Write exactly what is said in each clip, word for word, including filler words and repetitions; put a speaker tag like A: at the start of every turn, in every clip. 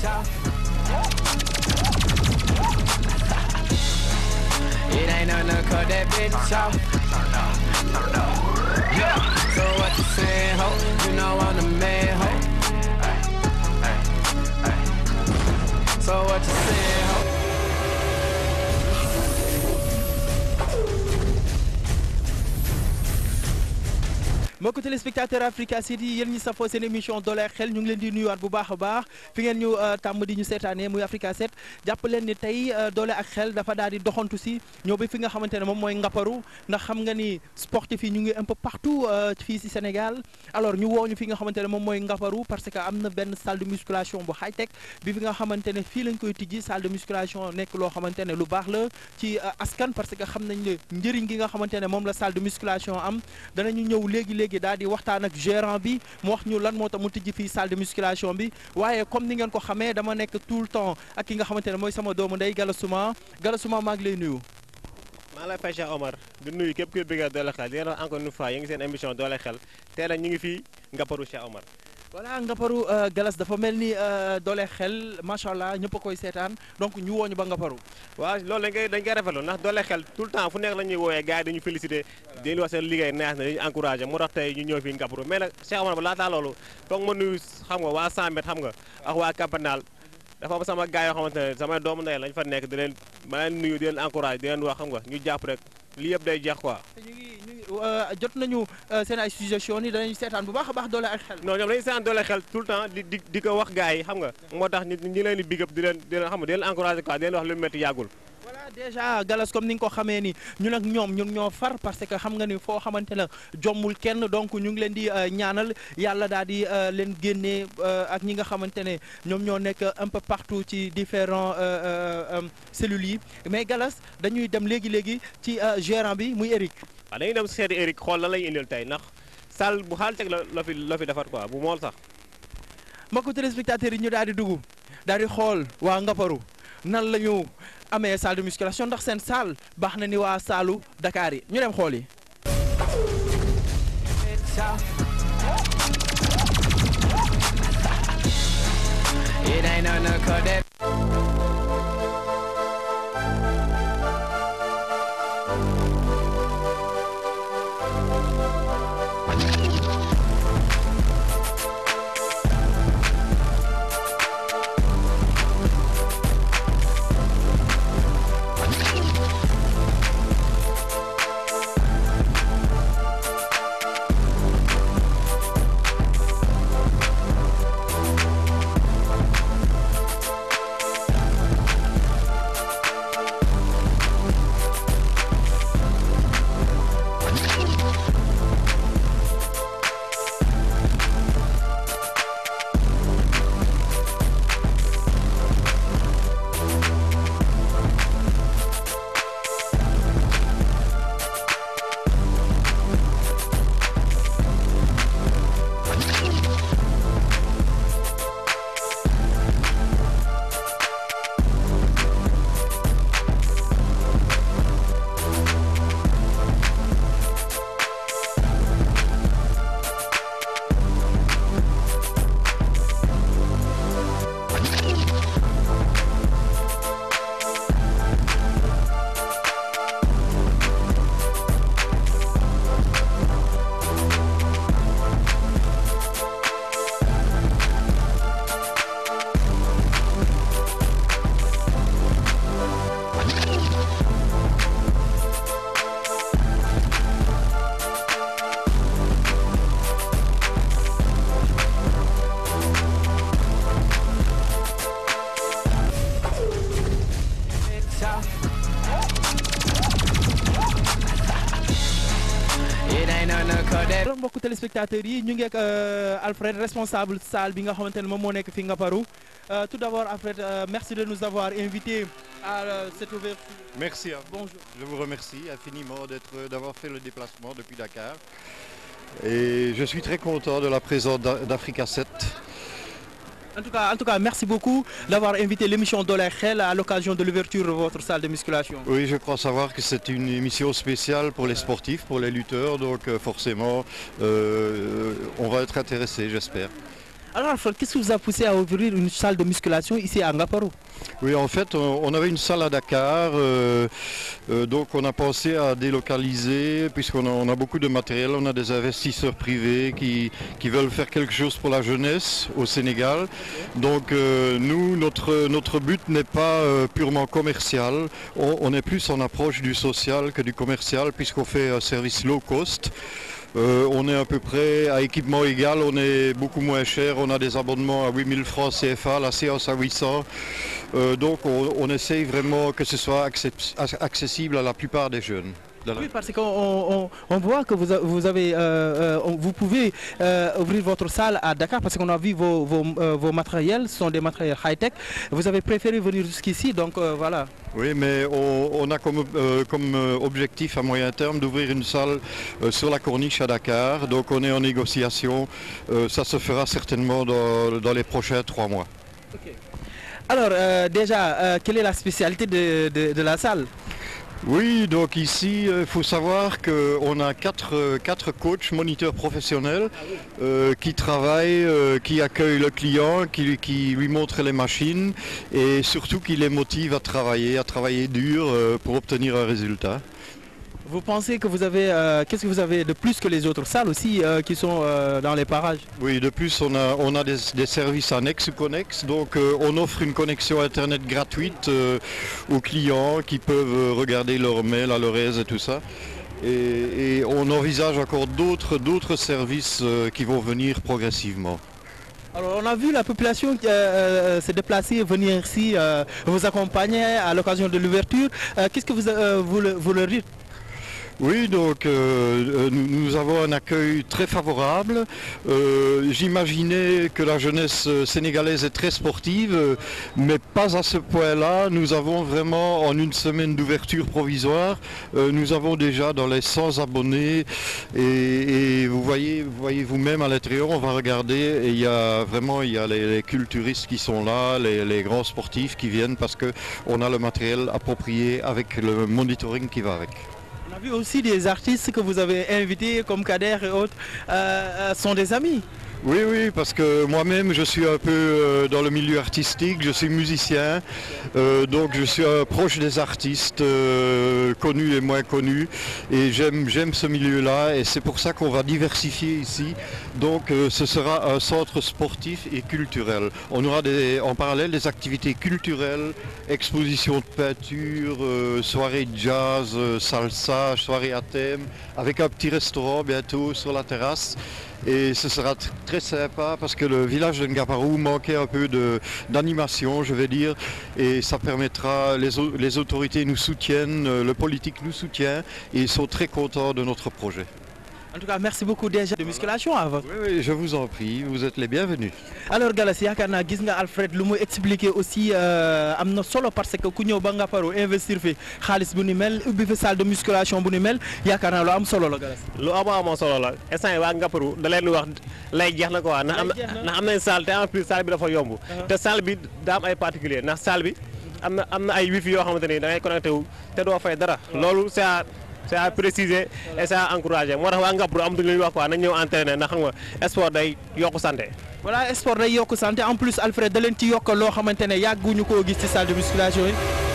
A: ciao. It ain't nothing to cut that bitch off. Yeah. So what you saying, ho? You know I'm the man, ho. So what you saying, ho?
B: mbokku téléspectateur Africa City yéen ñi safoo seen émission dooleel xel ñu ngi leen di nuyuwaat bu baax a baax fi ngeen ñu tàmm di ñu seetaanee muy Africa sept jàpp leen ni tey doole ak xel dafa daal di doxantu si ñëw ba fi nga xamante ne moom mooy Ngaparou ndax xam nga ni sportif yi ñu ngi un peu partout fii si Sénégal alors ñu woo ñu fi nga xamante ne moom mooy Ngaparou parce que am na benn salle de musculation bu high tech bi fi nga xamante ne fii lañ koy tijji salle de musculation nekk loo xamante ne lu baax la ci askan parce que xam nañ ne njëriñ gi nga xamante ne moom la salle de musculation am danañu ñëw léegi léegi daal di waxtaan ak gérant bi mu wax ñu lan moo tax mu tijji fii salle de musculation bi waaye comme ni ngeen ko xamee dama nekk tout le temps ak ki nga xamante ne mooy sama doomu ndey Galassouma Galassouma maa ngi lay nuyu.
C: maa lay fay Cheikh Omar di nuyu képp kuy bëgg doole xel di leen wax encore une fois yi ngi seen émission doole xel tey nag ñu ngi fii Ngaparou Cheikh Omar.
B: voilà Ngaparou Galas dafa mel ni doole xel macha allah ñëpp a koy seetaan donc ñu woo ñu ba Ngaparou.
C: waaw loolu dañ koy dañ koy rafetlu ndax doole xel tout le temps fu nekk la ñuy woowee gars yi dañu félicité dañuy wax seen liggéey neex na dañuy encouragé moo tax tey ñu ñëw fii Ngaparou mais nag Cheikh Omar ba laataa loolu foog ma nuyu xam nga waa cent mètres xam nga ak waa Campanal dafa am sama gars yoo xamante ne samay doomu ndey lañ fa nekk di leen ma leen nuyu di leen encouragé di leen wax xam nga ñu jàpp rek lii yëpp day jeex quoi.
B: ñu ngi ñu ngi jot nañu seen ay suggestions yi danañu seetaan bu baax a baax doole ak xel.
C: non ñoom dañuy seetaan doole xel tout le temps di di di ko wax gars yi xam nga moo tax ñu ñu leen di big up di leen di leen xam nga di leen encouragé quoi di leen wax lu métti yàggul.
B: voilà déjà Galas comme ni nga ko xamee ni ñun ak ñoom ñun ñoo far parce que xam nga ni foo xamante ne jommul kenn donc ñu ngi leen di ñaanal yàlla daal di leen génnee ak ñi nga xamante ne ñoom ñoo nekk un peu partout ci différents cellules yi mais Galas dañuy dem léegi léegi ci gérant bi muy Eric.
C: waaw dañuy dem seeti Eric xool lan lañu indil tey ndax salle bu xaal teg la la fi la fi defar quoi bu mool sax.
B: mbokku téléspectateurs yi ñu daal di dugg daal di xool waa Ngaparou nan la ñu amee salle de musculation ndax seen salle baax na ni waa saalu Dakar yi ñu dem xool yi. mbokku téléspectateurs yi ñu ngi ak Alfred responsable salle bi nga xamante ne moom moo nekk fi Ngaparou tout d'abord Alfred merci de nous avoir invités à cette ouverture.
D: Merci.
B: Bonjour.
D: Je vous remercie infiniment d'être d'avoir fait le déplacement depuis Dakar et je suis très content de la présence d'Africa sept.
B: En tout cas, en tout cas, merci beaucoup d'avoir invité l'émission Dooleel Xel à l'occasion de l'ouverture de votre salle de musculation.
D: Oui, je crois savoir que c'est une émission spéciale pour les sportifs, pour les lutteurs, donc euh, forcément, euh, on va être intéressés, j'espère.
B: Alors Alfred, qu'est-ce qui vous a poussé à ouvrir une salle de musculation ici à Ngaparou?
D: Oui, en fait, on avait une salle à Dakar, euh, euh, donc on a pensé à délocaliser, puisqu'on a, on a beaucoup de matériel, on a des investisseurs privés qui, qui veulent faire quelque chose pour la jeunesse au Sénégal. Donc euh, nous, notre, notre but n'est pas euh, purement commercial, on, on est plus en approche du social que du commercial, puisqu'on fait un service low cost. Euh, on est à peu près à équipement égal, on est beaucoup moins cher, on a des abonnements à huit mille francs C F A, la séance à huit cents. Euh, donc on, on essaye vraiment que ce soit accessible à la plupart des jeunes.
B: Oui, parce qu'on on, on voit que vous, vous, avez, euh, euh, vous pouvez euh, ouvrir votre salle à Dakar parce qu'on a vu vos, vos, euh, vos matériels, ce sont des matériels high-tech. Vous avez préféré venir jusqu'ici, donc euh, voilà.
D: Oui, mais on, on a comme, euh, comme objectif à moyen terme d'ouvrir une salle euh, sur la corniche à Dakar. Donc on est en négociation, euh, ça se fera certainement dans, dans les prochains trois mois.
B: Okay. Alors euh, déjà, euh, quelle est la spécialité de, de, de la salle?
D: Oui, donc ici, il euh, faut savoir qu'on a quatre, euh, quatre coachs, moniteurs professionnels euh, qui travaillent, euh, qui accueillent le client, qui, qui lui montrent les machines et surtout qui les motivent à travailler, à travailler dur euh, pour obtenir un résultat.
B: Vous pensez que vous avez, euh, qu'est-ce que vous avez de plus que les autres salles aussi euh, qui sont euh, dans les parages?
D: Oui, de plus on a, on a des, des services annexes ou connexes, donc euh, on offre une connexion internet gratuite euh, aux clients qui peuvent regarder leurs mails à leur aise et tout ça. Et, et on envisage encore d'autres, d'autres services euh, qui vont venir progressivement.
B: Alors on a vu la population euh, euh, se déplacer, venir ici, euh, vous accompagner à l'occasion de l'ouverture. Euh, qu'est-ce que vous, euh, vous, le, vous leur dites?
D: Oui, donc euh, nous, nous avons un accueil très favorable. Euh, J'imaginais que la jeunesse sénégalaise est très sportive, mais pas à ce point-là. Nous avons vraiment, en une semaine d'ouverture provisoire, euh, nous avons déjà dans les cent abonnés. Et, et vous voyez, vous voyez vous-même à l'intérieur, on va regarder, et il y a vraiment il y a les, les culturistes qui sont là, les, les grands sportifs qui viennent parce qu'on a le matériel approprié avec le monitoring qui va avec.
B: On a vu aussi des artistes que vous avez invités comme Kader et autres, euh, sont des amis.
D: Oui, oui, parce que moi-même je suis un peu euh, dans le milieu artistique, je suis musicien, euh, donc je suis euh, proche des artistes, euh, connus et moins connus, et j'aime j'aime ce milieu-là, et c'est pour ça qu'on va diversifier ici. Donc euh, ce sera un centre sportif et culturel. On aura des, en parallèle des activités culturelles, expositions de peinture, euh, soirées de jazz, euh, salsa, soirées à thème, avec un petit restaurant bientôt sur la terrasse. Et ce sera très sympa parce que le village de Ngaparou manquait un peu d'animation, je vais dire, et ça permettra, les, les autorités nous soutiennent, le politique nous soutient et ils sont très contents de notre projet.
B: En tout cas, merci beaucoup déjà de musculation avant.
D: Oui, oui, je vous en prie, vous êtes les bienvenus.
B: Alors Galas, yaakaar naa gis nga Alfred lu mu expliqué aussi am na solo parce que ku ñëw ba Ngaparou investir fi xaalis bu ni mel ubbi fi salle de musculation bu ni mel yaakaar naa lu am solo la Galas.
C: lu am am solo la instant yi waa Ngaparou da leen wax lay jeex na quoi ndax am ndax am nañ salle te en plus salle bi dafa yomb te salle bi daa am ay particulier ndax salle bi am na am na ay wifi yoo xamante ni da ngay connecté wu te doo fay dara loolu c'est c'est à préciser et c'est à encourager moo tax waa Ngaparou am duñu wax quoi nañ ñëw entraîner ndax xam nga sport day yokku santé.
B: Voilà, sport day yokku santé en plus Alfred da leen ci yokk loo xamante ne yàgguñu koo gis ci salle de musculation yi.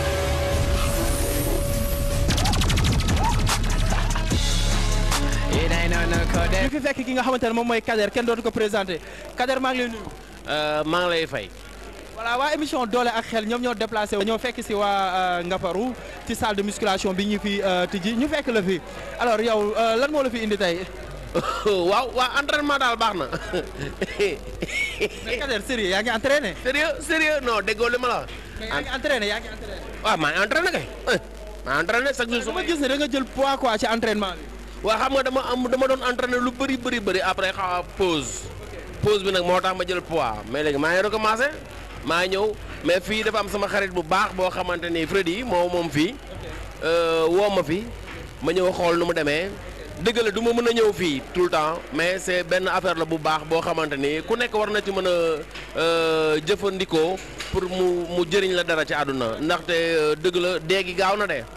B: ñu fi fekk ki nga xamante ne moom mooy Kader kenn dootu ko présenté Kader maa ngi lay nuyu.
E: maa ngi lay fay.
B: voilà waa émission doole ak xel ñoom ñoo déplacé ñoo fekk si waa Ngaparou ci salle de musculation bi ñu fi tijji ñu fekk la fi alors yow lan moo la fi indi tey.
E: waaw waaw entraînement daal baax na.
B: mais Kader sérieux yaa ngi entraîné.
E: sérieux sérieux non déggoo li ma la wax.
B: mais yaa ngi entraîné yaa ngi entraîné.
E: waaw maa ngi entraîné kay. maa ngi entraîné chaque jour.
B: dama gis ne da nga jël poids quoi ci entraînement bi.
E: waaw xam nga dama am dama doon entraîné lu bëri bëri bëri après xaw pause. pause bi nag moo tax ma jël poids mais léegi maa ngi recommencé. maa ñëw mais fii dafa am sama xarit bu baax boo xamante ni Freddy moo moom fii woo ma fi ma ñëw xool nu mu demee dëgg la du ma mën a ñëw fii tout le temps mais c'est benn affaire la bu baax boo xamante ni ku nekk war na ci mën a jëfandikoo pour mu mu jëriñ la dara ci àdduna ndaxte dëgg la dee gi gaaw na de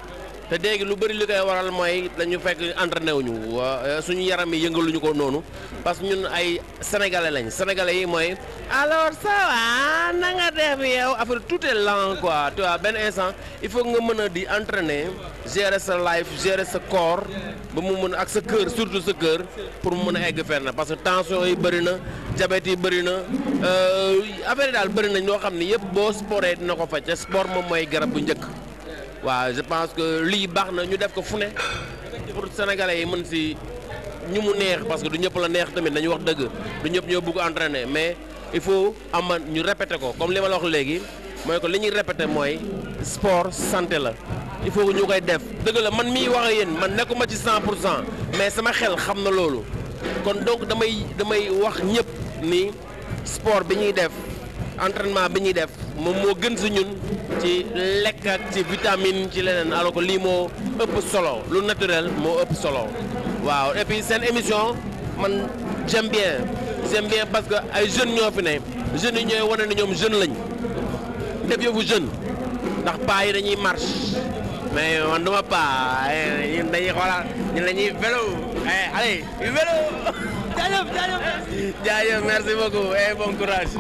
E: te léegi lu bëri li koy waral mooy dañu fekk entraîné wuñu suñu yaram yi yëngaluñu ko noonu parce que ñun ay sénégalais lañ sénégalais yi mooy alors ça va na nga def yow affaire tout est lent quoi tu vois benn instant il faut nga mën a di entraîner gérer sa life gérer sa corps ba mu mën ak sa cœur surtout sa cœur pour mu mën a egg fenn parce que tension yi bëri na diabète yi bëri na affaire yi daal bëri nañ loo xam ne yëpp boo sportee dina ko faj te sport moom mooy garab bu njëkk. waaw je pense que lii baax na ñu def ko fu ne pour sénégalais yi mën si ñu mu neex parce que du ñëpp la neex tamit dañu wax dëgg du ñëpp ñoo bëgg entraîner mais il faut am ñu répéter ko comme li ma la wax léegi mooy que li ñuy répéter mooy sport santé la il faut que ñu koy def dëgg la man miy wax ak yéen man nekkuma ci cent pour cent mais sama xel xam na loolu kon donc damay damay wax ñëpp ni sport bi ñuy def entraînement bi ñuy def moom moo gën si ñun ci lekk ak ci vitamine ci leneen alors que lii moo ëpp solo lu naturel moo ëpp solo waaw et puis seen émission man j'aime bien j'aime bien parce que ay jeunes ñoo fi ne jeunes yi ñooy wane ne ñoom jeune lañ def yëfu jeune ndax paa yi dañuy marche mais man duma paa ñun dañuy xoolal ñun dañuy vélo allez vélo jaajëf jaajëf jaajëf merci beaucoup et bon courage.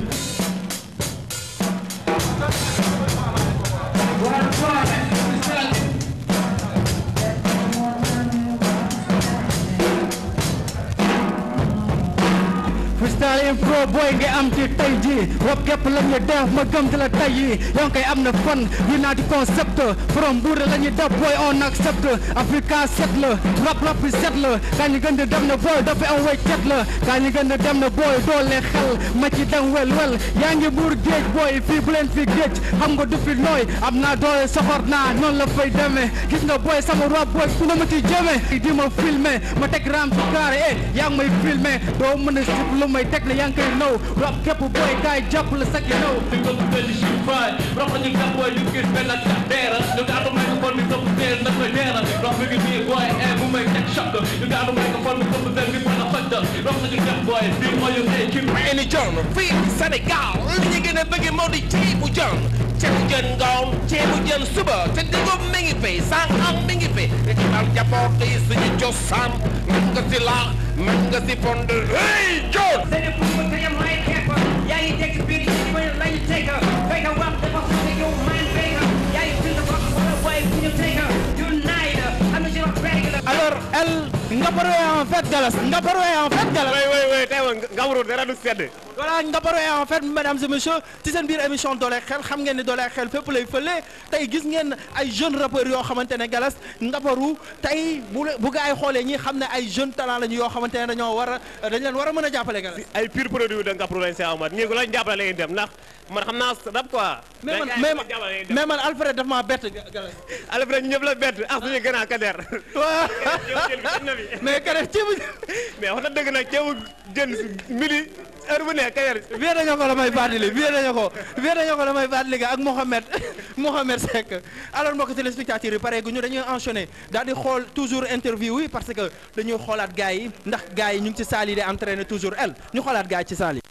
F: freestyle impro boy nga am ci tey ji rap képp la ñuy def ma gëm ci la tey yi yow koy am na fan yu naa di concept from Mbour la ñuy def boy on accepte Africa set la rap rap bi set la kaa ñu gën di dem na boy dafa am way cet la kaa ñu gën di dem na boy doole xel ma ci dem wel wel yaa ngi Mbour géej boy fii bu leen fi géej xam nga du fi nooy am naa doole soxor naa noonu la fay demee gis nga boy sama rap boy fu na ma ci jëmee di ma filmer ma teg ram ci carré eh yaa ngi may filmer doo mën a sip lu may teg la yaa ngi koy naw rap képp boy kaay jàpp la sakki naw
G: fi nga ko benn chiffre fay rap la ñu tax boy ñu gis benn ak deera ñu gàddu microphone bi topp teer na koy deera rap bi ngi nii boy eh bu may teg choc ñu gàddu microphone bi topp teer bi mën a faj rap la ñu def boy bi mooy yow tey ci
E: Any John fii Sénégal li ñu gën a bëgg moo di ceebu jën ceebu jën ngoon ceebu jën suba te diggu mi ngi fi sànqal mi ngi fi ci dal jaboot yi suñu cosaan mën nga si laax mën nga si fond hey John
B: alors elle Ngaparou est en fait Galas Ngaparou est en fait Galas.
C: oui oui oui tey woon Ngaparou dara du sedd.
B: voilà Ngaparou est en fait mesdames et messieurs ci seen biir émission doole xel xam ngeen ni doole xel fépp lay fële tey gis ngeen ay jeunes rappeurs yoo xamante ne Galas Ngaparou tey bu bu gaa yi xoolee ñi xam ne ay jeunes talent lañu yoo xamante ne dañoo war a dañ leen war a mën a jàppale Galas.
C: ay pur produit de Ngaparou lañ see amat ñii ko lañ jàppale la ngeen dem ndax man xam naa rap quoi.
B: mais man mais man mais man Alfred daf maa bett Galas.
C: Alfred ñëpp la bett ak suñu gën a kader.
B: waaw mais Kader ceebu.
C: mais wax dëgg nag ceebu jën mili heure bu ne Kader.
B: vie dañoo ko la may baatili vie dañoo ko vie dañoo ko la may baatili ak Mohamed Mohamed Seck alors mbokk téléspectateurs yi pare gu ñu dañuy enchaîner daal di xool toujours interview yi parce que dañuy xoolaat gars yi ndax gars yi ñu ngi ci salle yi di entraîner toujours elle ñu xoolaat gars yi ci salle yi.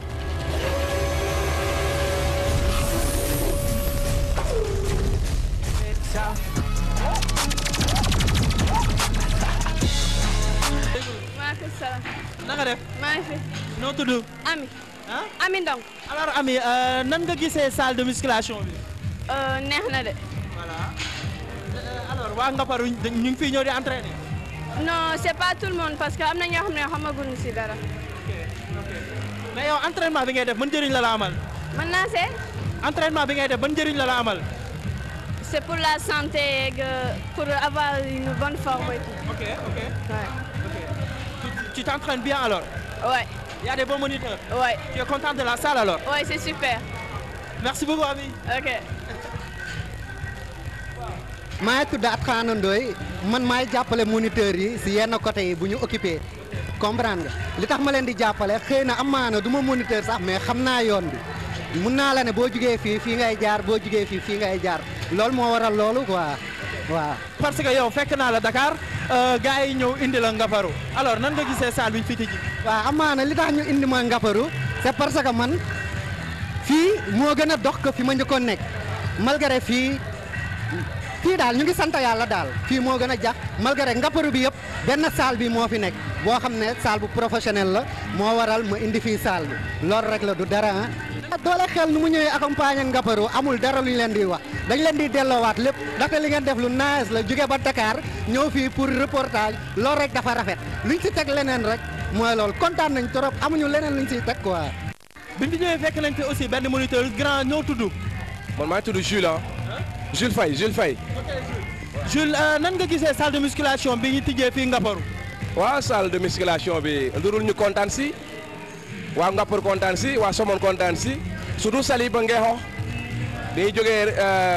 H: maaleykum salaam.
B: na nga def.
H: maa ngi fi.
B: noo tudd.
H: Ami.
B: ah
H: Ami Ndong.
B: alors Ami nan nga gisee salle de musculation bi.
H: neex na de.
B: voilà alors waa Ngaparou ñu ngi fiy ñëw di entraîner.
H: non c'est pas tout le monde parce que am na ñoo xam ne xamaguñu si dara.
B: ok ok mais yow entraînement bi ngay def ban njëriñ la la amal.
H: mën naa see.
B: entraînement bi ngay def ban njëriñ la la amal.
H: c'est pour la santé et pour avoir une bonne forme et tout.
B: ok ok.
H: Ouais.
B: Tu t'entraînes bien alors?
H: Ouais.
B: Il y a des bons moniteurs?
H: Ouais.
B: Tu es content de la salle alors?
H: Ouais, c'est super.
B: Merci beaucoup Ami.
H: Ok.
F: maa ngi tudd Atkhana Ndoye man maay jàppale moniteurs yi si yenn côté yi bu ñu occupé comprendre nga li tax ma leen di jàppale xëy na amaana du ma moniteur sax mais xam naa yoon bi mun naa la ne boo jugee fii fii ngay jaar boo jugee fii fii ngay jaar loolu moo waral loolu quoi waaw.
B: parce que yow fekk naa la Dakar gars yi ñëw indi la Ngaparou alors nan nga gisee salle bi ñu fi tijji.
F: waaw amaana li tax ñu indi ma Ngaparou c'est parce que man fii moo gën a dox ko fi ma njëkkoon nekk malgré fii
I: fii daal ñu ngi sant yàlla daal fii moo gën a jax malgré Ngaparou bi yëpp benn salle bi moo fi nekk boo xam ne salle bu professionnel la moo waral ma indi fii salle bi loolu rek la du dara ah. doole xel nu mu ñëwee accompagner Ngaparou amul dara lu ñu leen di wax dañ leen di delloowaat lépp ndaxte li ngeen def lu nice la jóge ba Dakar ñëw fii pour reportage loolu rek dafa rafet luñ si teg leneen rek mooy loolu kontaan nañ trop amuñu leneen luñ siy teg quoi.
B: bi ñu ñëwee fekk nañ fi aussi benn moniteur grand ñoo tudd.
J: man maa ngi tudd Jules ah. Jules Faye Jules Faye.
B: Jules nan nga gisee salle de musculation bi ñu tijjee fii Ngaparou.
J: waaw salle de musculation bi ndurul ñu kontaan si waa Ngaparou kontaan si waa Somone kontaan si surtout Sali ba Ngeexo dañuy jógee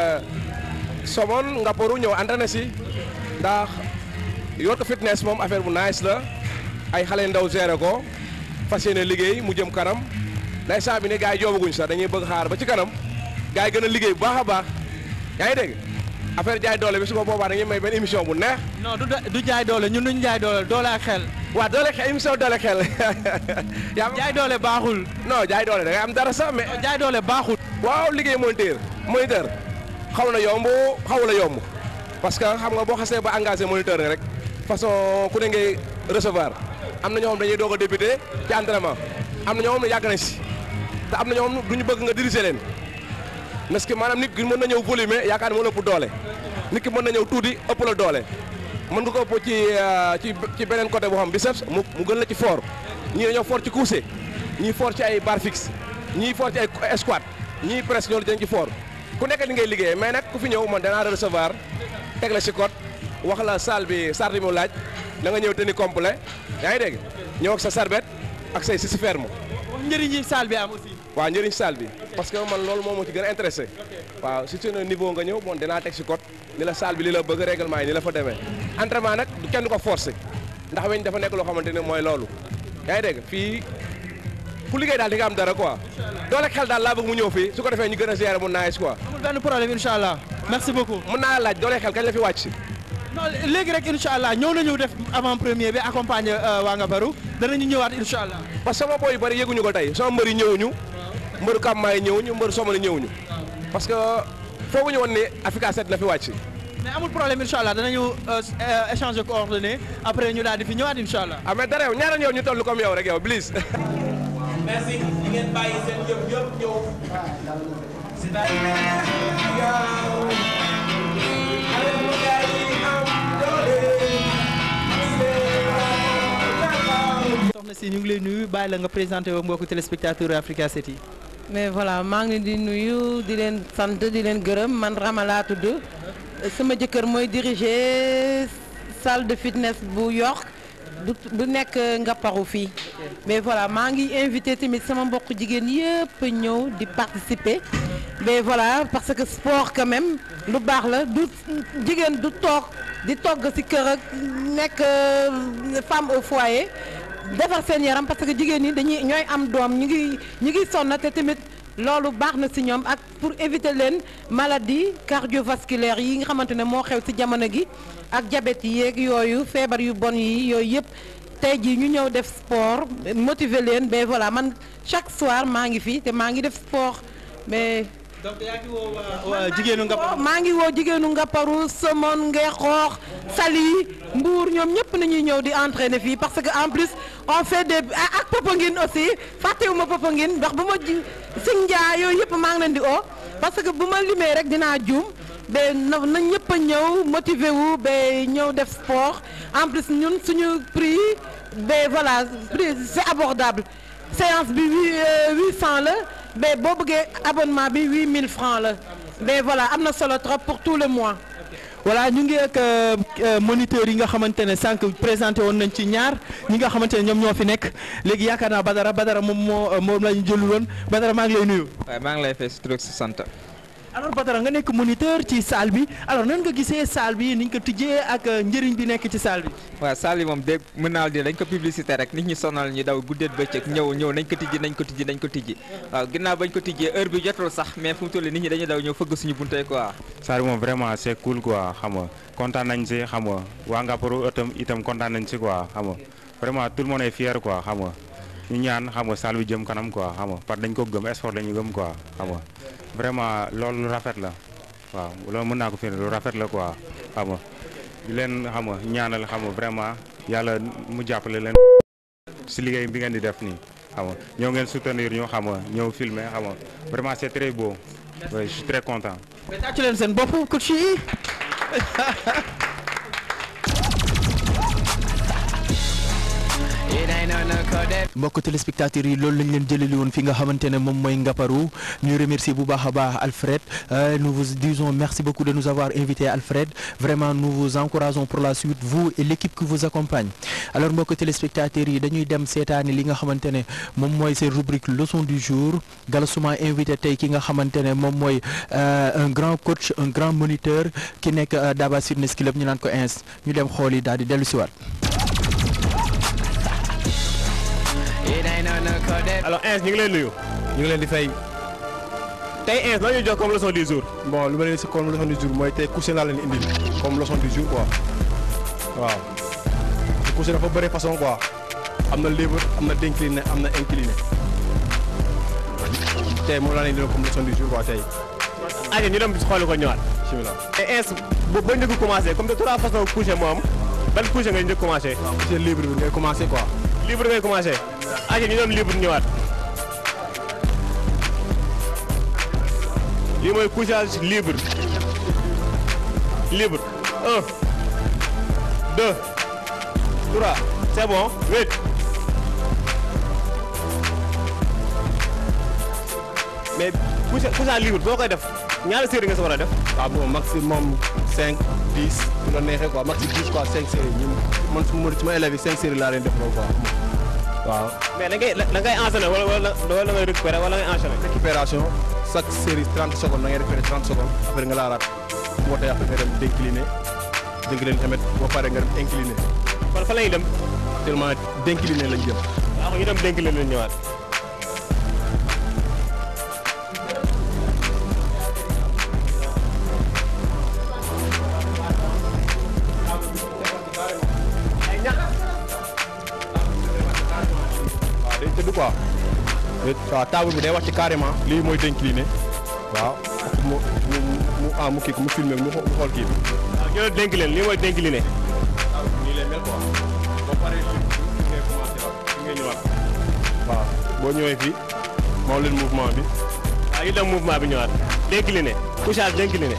J: Somone Ngaparou ñëw entraîné si ndax yor ko fitness moom affaire bu nice la ay xale ndaw géré ko fas yéene liggéey mu jëm kanam nday saa bi ne gars yi joobaguñ sax dañuy bëgg xaar ba ci kanam gars yi gën a liggéey bu baax a baax yaa ngi dégg affaire jaay doole bi su ko boobaa dañuy may benn émission bu neex.
B: non du du jaay doole ñun duñ jaay doole doole ak xel.
J: waaw doole xel émission doole xel.
B: yaa jaay doole baaxul.
J: non jaay doole da ngay am dara sax mais.
B: jaay doole baaxul.
J: waaw liggéey moniteur moniteur xaw na yomb xaw la yomb parce que xam nga boo xasee ba engagé moniteur rek façon ku ne ngay recevoir am na ñoo xam dañuy doog a débuté ci entraînement am na ñoo xam ne yàgg nañ si te am na ñoo xam duñu bëgg nga diriger leen. parce que maanaam nit ki mën na ñëw volume yaakaar ne moo la ëpp doole nit ki mën na ñëw tuuti ëpp la doole mën nga ko ëpp ci ci ci beneen côté boo xam biceps mu mu gën la ci fort ñii dañoo fort ci couché ñii fort ci ay barre fixe ñii fort ci ay squat ñii presse ñoo dañ ci fort ku nekk li ngay liggéey mais nag ku fi ñëw man danaa recevoir teg la ci code wax la salle bi sarti mu laaj da nga ñëw tenue complet yaa ngi dégg ñëw ak sa sarbet ak say si ferme.
B: wax njëriñ yi salle bi am aussi.
J: waaw njëriñ salle bi parce que man loolu moom moo ci gën a intéressé waaw si suñu niveau nga ñëw bon dinaa teg si code ni la salle bi li la bëgg règlement yi ni la fa demee entraînement nag kenn du ko forcé ndax weñ dafa nekk loo xamante ne mooy loolu yaa ngi dégg fii ku liggéey daal di nga am dara quoi doole xel daal laa bëgg mu ñëw fii su ko defee ñu gën a gérer mu nice quoi.
B: amul benn problème incha allah merci beaucoup.
J: mën naa laaj doole xel kañ la fi wàcc si.
B: non léegi rek incha allah ñëw nañu def avant premier bi accompagner waa Ngaparou danañu ñëwaat incha allah.
J: parce que sama boy yu bëri yëguñu ko tey sama mbër yi ñëwuñu mbëru Kàmmaay ñëwuñu mbëru Somone ñëwuñu parce que fooguñu woon ne Africa sept na fi wàcc.
B: mais amul problème incha allah danañu échanger coordonnées après ñu daal di fi ñëwaat incha allah.
J: ah mais dara yow ñaata yow ñu toll comme yow rek yow please.
K: merci di ngeen bàyyi seen yëpp yëpp ñëw.
B: soxna si ñu ngi lay nuyu bàyyi la nga présenté woo mbokku téléspectateur Africa sept yi.
L: mais voilà maa ngi leen di nuyu di leen sant di leen gërëm man Rama laa tudd sama jëkkër mooy diriger salle de fitness bu York bu nekk Ngaparou fii mais voilà maa ngi invité tamit sama mbokk jigéen yëpp ñëw di participer mais voilà parce que sport quand même lu baax la du jigéen du toog di togg ci kër ak nekk femme au foyer defar seen yaram parce que jigéen ñi dañuy ñooy am doom ñu ngi ñu ngi sonn te tamit loolu baax na ci ñoom ak pour éviter leen maladie cardiovasculaire yi nga xamante ne moo xew ci jamono gi ak diabète yi yeeg yooyu feebar yu bon yi yooyu yëpp tey jii ñu ñëw def sport motiver leen mais voilà man chaque soir maa ngi fi te maa ngi def sport mais.
B: donc yaa ngi woo waa jigéenu Ngaparou.
L: maa ngi woo jigéenu Ngaparou Somone Ngeexoox Saly Mbour ñoom ñëpp nañuy ñëw di entraîner fii parce que en plus on fait des ak Popenguine aussi fàttewuma Popenguine ndax bu ma ji Sindia yooyu yëpp maa ngi leen di oo parce que bu ma limee rek dinaa juum ba na na ñëpp a ñëw motiver wu ba ñëw def sport en plus ñun suñu prix ba voilà prix c'est abordable séance bi huit cent la. mais boo bëggee abonnement bi huit mille francs la mais voilà am na solo trop pour tout le mois.
B: voilà ñu ngi ak moniteurs yi nga xamante ne sànq présenté woon nañ ci ñaar ñi nga xamante ne ñoom ñoo fi nekk léegi yaakaar naa Badara Badara moom moo moom la ñu jëlu woon Badara maa ngi lay nuyu.
M: waaw maa ngi lay fay si tur ak si sant.
B: alors Badara nga nekk moniteur ci salle bi alors nan nga gisee salle bi ni ñu ko tijjee ak njëriñ bi nekk ci salle bi.
M: waaw salle bi moom dégg mën naa di dañ ko publicité rek nit ñi sonal ñu daw guddeet bëccëg ñëw ñëw nañ ko tijji nañ ko tijji nañ ko tijji waaw ginnaaw bañ ko tijjee heure bi jotul sax mais fu mu toll nit ñi dañuy daw ñëw fëgg suñu bunte quoi.
N: salle bi moom vraiment c'est cool quoi xam nga kontaan nañ si xam nga waa Ngaparou itam itam kontaan nañ si quoi xam nga vraiment tout le monde est fier quoi xam nga ñu ñaan xam nga salle bi jëm kanam quoi xam nga parce que dañ ko gëm sport la ñu gëm quoi xam nga vraiment loolu rafet la waaw loolu mën naa ko firnde lu rafet la quoi xam nga di leen xam nga ñaanal xam nga vraiment yàlla mu jàppale leen si liggéey bi ngeen di def nii xam nga ñëw ngeen soutenir ñu xam nga ñëw filmer xam nga vraiment c'est très beau oui, je suis très content.
B: mais tàccu leen seen bopp coach yi. mbokk téléspectateurs yi loolu lañ leen jëleli woon fi nga xamante ne moom mooy Ngaparou ñu remercier bu baax a baax Alfred nous vous disons merci beaucoup de nous avoir invité Alfred vraiment nous vous encourageons pour la suite vous et l'équipe qui vous accompagne alors mbokk téléspectateurs yi dañuy dem seetaani li nga xamante ne moom mooy seen rubrique leçon du jour Galassouma invité tey ki nga xamante ne moom mooy un grand coach un grand moniteur ki nekk Dabas Fitness Club ñu naan ko ins ñu dem xool yi daal di dellu siwaat.
C: alors Ins ñu ngi leen nuyu.
J: ñu ngi leen di fay.
C: tey Ins la ñuy jox comme leçon du jour.
J: bon lu ma leen si comme leçon du jour mooy tey coucher laa leen indi comme leçon du jour quoi waaw coucher dafa bëri façon quoi am na libre am na décliné am na incliné tey moom laa leen indi comme leçon du jour quoi tey.
C: aywa ñu dem xooli ko ñëwaat.
J: bismillah.
C: te Ins bu ba njëkk commencé comme de trois façons coucher moo am ban coucher ngay njëkk commencé.
J: waaw coucher libre bi ngay commencé quoi.
C: libre ngay commencé. aywa ñu doon libre ñëwaat. lii mooy couchage libre libre un deux trois c'est bon huit. mais couchage couchage libre boo koy def ñaari série nga sa war a def.
J: waaw bon maximum cinq dix bu la neexee quoi maxi dix quoi cinq séries ñun man su ma su ma élèves yi cinq séries laa leen def loolu quoi waaw.
C: mais da ngay da ngay enchaîner wala wala wala ngay récupérer wala ngay enchaîner.
J: récupération chaque série trente secondes da ngay récupérer trente secondes après nga laaraat moo tax après nga dem décliné décliné tamit boo paree nga dem incliné.
C: kon fa la ñuy dem.
J: actuellement décliné lañ jëm.
C: waaw ñu dem décliné lañ ñëwaat.
J: tëdd quoi waaw table bi day wàcc carrément lii mooy décliné waaw mu mu mu ah mu kii mu filmé mu xool kii bi.
C: waaw ñoo décliné lii mooy décliné.
J: nii lay mel quoi boo paree fii ngay commencé waat fii ngay ñëwaat waaw boo ñëwee fii moo leen mouvement bi.
C: waaw ñu dem mouvement bi ñëwaat décliné couchage décliné.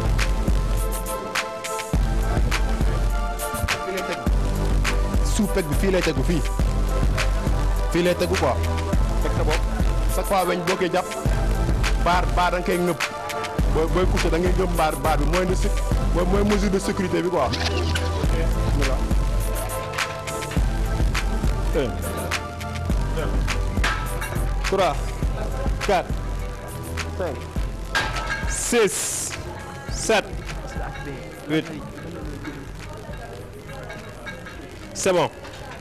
J: fii lay tegu suuf peg bi fii lay tegu fii. fii lay tegu quoi teg sa bopp chaque fois weñ boo koy jàpp baar baar da nga koy ngëpp booy booy couché da ngay ngëpp baar baar bi mooy de sé mooy mesure de sécurité bi quoi. voilà. un deux trois quatre cinq
C: six sept huit c'est bon.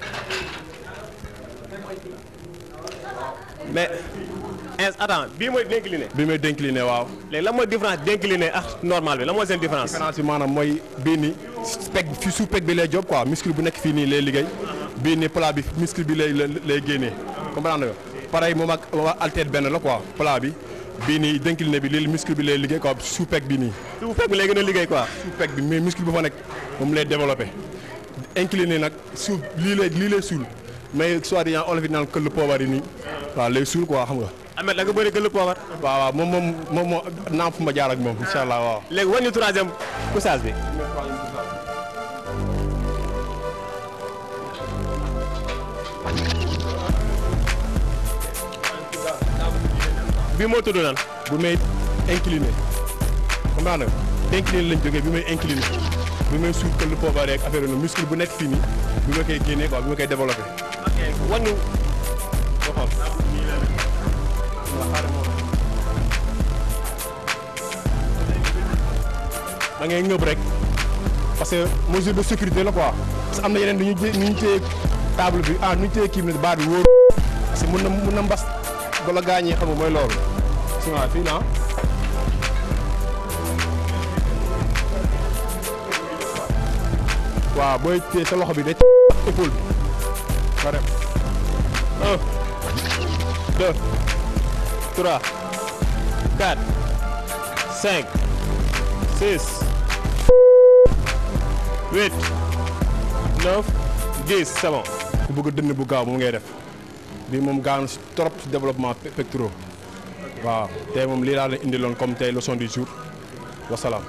C: mais Ins attends bii mooy décliné.
J: bii mooy décliné waaw.
C: léegi lan mooy différence décliné ak normal bi lan mooy seen différence.
J: différence bi maanaam mooy bii nii peg fi suuf peg bi lay job quoi muscle bu nekk fii nii lay liggéey bii nii plat bi muscle bi lay lay génnee comprendre nga pareil moom ak moom ak haltère benn la quoi plat bi bii nii décliné bi lii muscle bi lay liggéey quoi suuf peg bi nii.
C: suuf peg bi lay gën a liggéey quoi.
J: suuf peg bi mais muscle bi fa nekk moom lay développé incliné nag suuf lii lay lii lay suul mais soit disant olof yi naan këll poobar yi nii waaw lay suul quoi xam nga.
C: Ahmed da nga bëri këll poobar.
J: waaw waaw moom moom moom moo naam fu ma jaar ak moom incha allah waaw.
C: léegi wan ñu troisième couchage bi. bi moo tudd nan.
J: bu may incliné comprendre nga incliné lañ jógee bi may incliné bi may suul këll poobar rek affaire yi muscle bu nekk fii nii bi ma koy génnee quoi bi ma koy développé.
C: ok wan ñu.
J: da ngay ngëb rek parce que mesure de sécurité la quoi parce que am na yeneen dañuy jé ñu téye table bi ah nu ñu téye kii bi baat bi wóor parce que mun na mun na mbas bala gaañee xam nga mooy loolu si waaw fii la waaw booy téye sa loxo bi day épaule bi nga dem un deux trois quatre cinq
C: six huit neuf dix c'est bon.
J: ku bëgg dënn bu gaaw moom ngay def bii moom gaaw na si trop si développement pectoraux waaw tey moom lii laa leen indiloon comme tey leçon du jour wasalaam.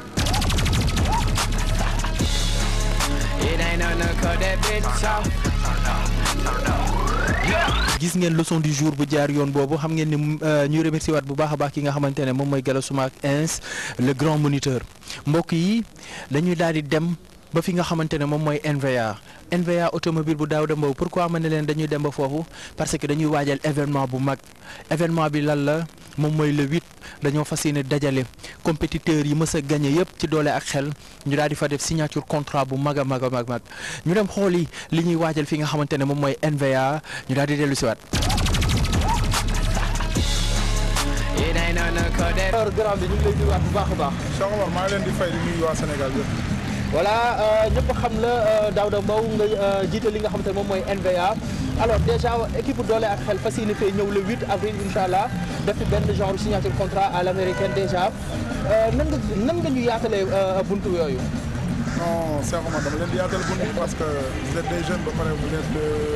B: gis ngeen leçon du jour bu jaar yoon boobu xam ngeen ni ñuy remercier waat bu baax a baax ki nga xamante ne moom mooy Galassouma ak Ins le grand moniteur mbokk yi dañuy daal di dem ba fi nga xamante ne moom mooy N V A N V A automobile bu Daouda Mbow pourquoi ma ne leen dañuy dem ba foofu parce que dañuy waajal événement bu mag événement bi lan la moom mooy le huit dañoo fas yéene dajale compétiteurs yi mës a gagné yëpp ci doole ak xel ñu daal di fa def signature contrat bu mag a mag a mag mag ñu dem xool yi li ñuy waajal fi nga xamante ne moom mooy N V A ñu daal di dellu si waat. alors grand bi ñu ngi lay nuyuwaat bu baax a baax.
O: Cheikh Omar maa ngi leen di fay di nuyu waa Sénégal yëpp.
B: voilà ñëpp xam la Daouda Mbow nga jiite li nga xamante ne moom mooy N V A alors déjà équipe doole ak xel fas yéene fee ñëw le huit avril incha allah def benn genre signature contrat à l'américaine déjà nan nga nan nga ñu yaatalee buntu yooyu.
O: non Cheikh Omar dama leen di yaatal buntu parce que vous êtes des jeunes ba pare vous êtes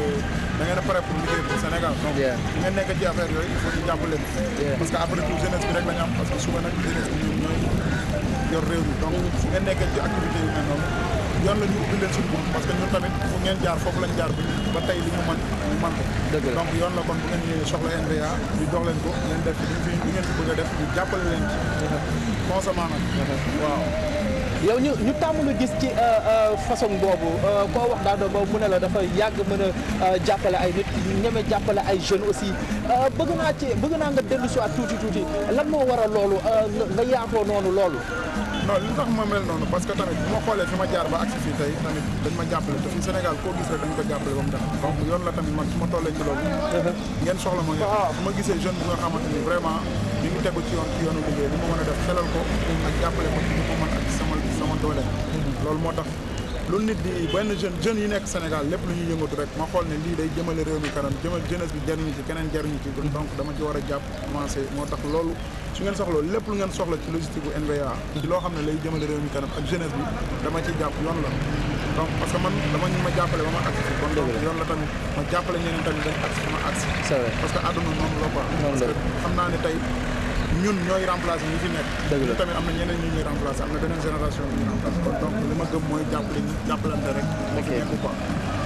O: da ngeen a pare pour liggéey pour Sénégal donc bu ngeen nekk ci affaire yooyu il faut ñu jàpp leen parce que après tout jeunesse bi rek la ñu am parce que suba nag jeunesse bi ñoom ñooy yor réew mi donc su ngeen nekkee ci activité yu mel noonu yoon la ñu ubbi leen suñu bunt parce que ñun tamit fu ngeen jaar foofu lañ jaar ba tey li ñu mën ñu mën ko donc yoon la kon bu ngeen ñëwee soxla N V A ñu dox leen ko ngeen def li fi li ngeen fi bëgg a def ñu jàppale leen ci consomment nag waaw
B: yow ñu ñu tàmm nga gis ci façon boobu koo wax Daouda Mbow mu ne la dafa yàgg mën a jàppale ay nit ñeme jàppale ay jeunes aussi bëgg naa ci bëgg naa nga dellu si waat tuuti tuuti lan moo waral loolu nga yaatoo noonu loolu.
O: non li tax ma mel noonu parce que tamit bu ma xoolee fi ma jaar ba agsi fii tey tamit dañ ma jàppale te fii Sénégal koo gis rek dañ ko jàppale ba mu def donc yoon la tamit man su ma tollee ci loolu ngeen soxla ma ngeen bu ma gisee jeune bu nga xamante ni vraiment mi ngi tegu ci yoon ci yoonu liggéey li ma mën a def xelal ko ak jàppale ko ci li ko mën ak sama sama doole loolu moo tax lu nit di benn jeune jeunes yi nekk Sénégal lépp lu ñuy yëngatu rek ma xool ne lii day jëmale réew mi kanam jëmal jeunesse bi jariñu ci keneen jariñu ci donc dama ci war a jàpp commencé moo tax loolu su ngeen soxla lépp lu ngeen soxla ci logistique bu N V A ci loo xam ne lay jëmale réew mi kanam ak jeunesse bi dama ciy jàpp yoon la donc parce que man dama ñu ma jàppale ba ma agsi fi kon donc yoon la tamit ma jàppale ñeneen tamit dañ agsi fi ma agsi parce que àdduna noonu la quoi parce que xam naa ne tey ñun ñooy remplacer ñi fi nekk ñu tamit am na ñeneen ñi ñuy remplacer am na beneen génération bi ñuy remplacer kon donc li ma gëm mooy jàppale ñi jàppalante rek moo fi nekk quoi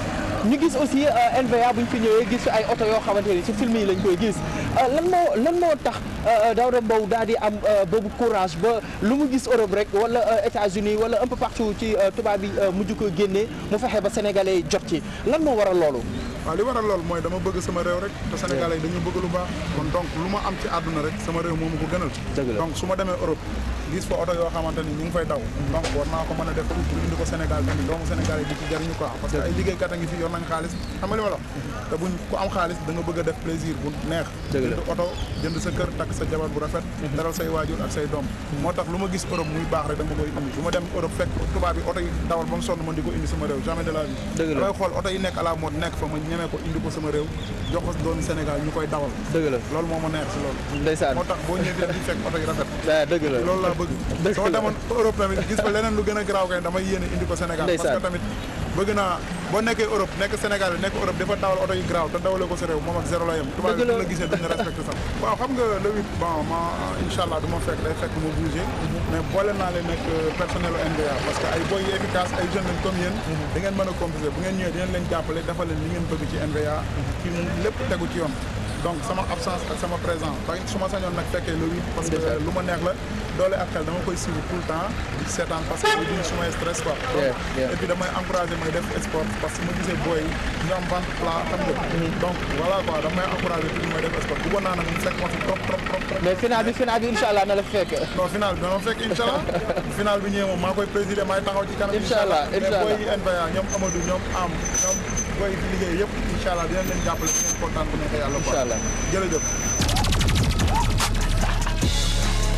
B: ñu gis aussi N V A bu ñu fi ñëwee gis ay oto yoo xamante ni ci film yi lañ koy gis lan moo lan moo tax Daouda Mbow daal di am boobu courage ba lu mu gis Europe rek wala États-Unis wala un peu partout ci tubaab bi mujj ko génnee mu fexe ba sénégalais jot ci lan moo waral loolu.
O: waaw li waral loolu mooy dama bëgg sama réew rek te sénégalais yi dañu bëgg lu baax kon donc lu ma am ci àdduna rek sama réew moomu ko gënal donc su ma demee Europe gis fa oto yoo xamante ni ñu ngi fay daw donc war naa ko mën a def pour indi ko Sénégal tamit doomu Sénégal yi di ci jariñu quoi parce que ay liggéeykat a ngi fi yor nañ xaalis xam nga li ma la te buñ ku am xaalis da nga bëgg a def plaisir bu neex jënd oto jënd sa kër takk sa jabar bu rafet daral say waajur ak say doom moo tax lu ma gis Europe muy baax rek dama koy indi lu ma dem Europe fekk tubaab yi oto yi dawal ba mu sonn man di ko indi sama réew jamais de la vie damay xool oto yi nekk à la mode nekk fa ma ñemee ko indi ko sama réew jox ko doomu Sénégal ñu koy dawal dëgg la loolu moo ma neex si loolu ndeysaan moo tax boo ñëwee di fekk oto yi rafet dëgg la loolu laa bëgg soo demoon Europe tamit gis fa leneen lu gën a garaaw kay damay yéene indi ko Sénégal parce que tamit bëgg naa boo nekkee Europe nekk Sénégal nekk Europe dafa dawal oto yu garaaw te dawale ko sa réew moom ak zéro la yem tubaab yi la gisee duñ la respecté sax waaw xam nga le huit bon ma incha allah du ma fekk day fekk ma bougé mais boole naa leen nekk personnel u N V A parce que ay boy yu efficace ay jeunes lañ comme yéen da ngeen mën a composer bu ngeen ñëwee dinañ leen jàppale defal leen li ngeen bëgg ci N V A ci lépp tegu ci yoon donc sama absence ak sama présence ba su ma sañoon nag fekkee le huit parce que lu ma neex la doole ak xel dama koy suivre tout le temps di seetaan parce que dindi su may stress quoi et puis damay encouragé may def sport parce que ma gisee booy ñu am ventre plat xam nga donc voilà quoi damay encouragé toujours may def sport bëggoon naa nag mu fekk ma fi trop trop trop
B: mais final bi final bi incha allah na la fekk
O: non final bi dama fekk incha allah final bi ñëwee moom maa koy présider maay taxaw ci kanam
B: incha allah
O: mais booy yi N V A ñoom Amadou ñoom am ñoom booy fi liggéey yëpp incha allah dinañ leen jàppale di ngeen kontaan bu neexee yàlla quoi jërëjëf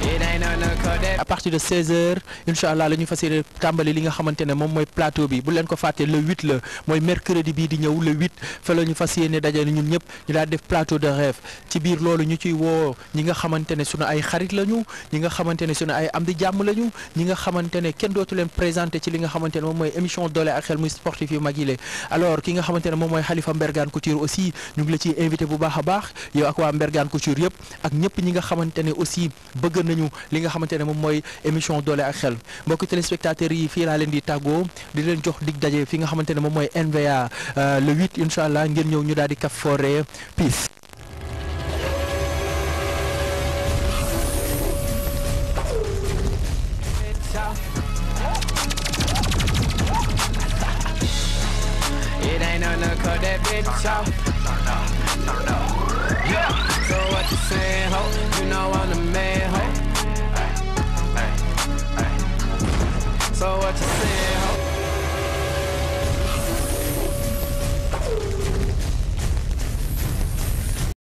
B: à partir de seize heures incha allah la ñu fas yéene tàmbali li nga xamante ne moom mooy plateau bi bu leen ko fàtte le huit la mooy mercredi bii di ñëw le huit fa la ñu fas yéene dajale ñun ñëpp ñu daal def plateau de rêve ci biir loolu ñu ciy woo ñi nga xamante ne sunu ay xarit lañu ñi nga xamante ne sunu ay am di jàmm lañu ñi nga xamante ne kenn dootu leen présenté ci li nga xamante ne moom mooy émission doole ak xel muy sportif yu mag yi le alors ki nga xamante ne moom mooy Khalifa Mbergane Couture aussi ñu ngi la ciy invité bu baax a baax yow ak waa Mbergane Couture yëpp ak ñëpp ñi nga xamante ne aussi bëgg nañu li nga xamante ne moom mooy émission doole ak xel mbokki téléspectateurs yi fii laa leen di tàggoo di leen jox dig daje fi nga xamante ne moom mooy N V A le huit incha allah ngeen ñëw ñu daal di kaf foore peace.
A: It ain't nothing to cut that bitch off. Yeah. So what you saying, ho? You know I'm the man, ho.